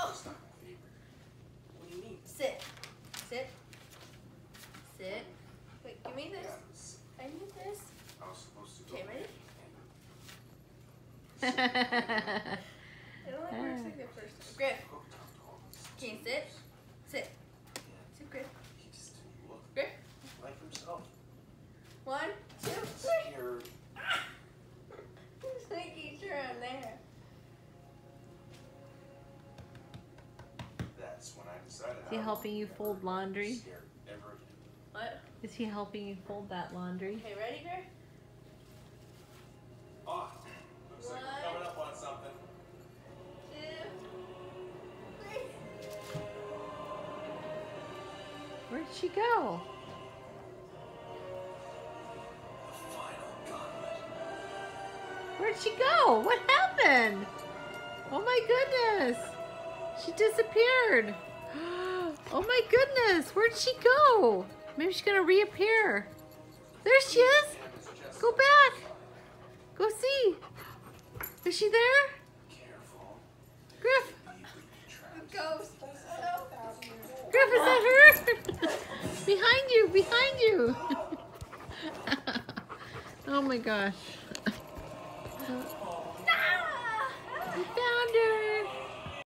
It's not my favorite. What do you mean? Sit. Sit. Sit. Wait, give me this. I need this. I was supposed to go. Okay, ready? It only works like the first time. Gryff. Can you sit? Sit. Sit, Gryff. He just didn't look Gryff. like himself. 1, 2, 3. Scared. Just making sure I'm there. That's when I decided. Is he helping you fold laundry? Scared ever again. What? Is he helping you fold that laundry? Okay, ready, Gryff? Oh, looks like we're coming up on something. 2, 3. Where'd she go? The final gauntlet. Where'd she go? What happened? Oh my goodness. She disappeared. Oh my goodness. Where'd she go? Maybe she's gonna reappear. There she is. Go back. Go see. Is she there? Careful. Gryff. Ghost. Gryff, is that her? Behind you. Behind you. Oh my gosh.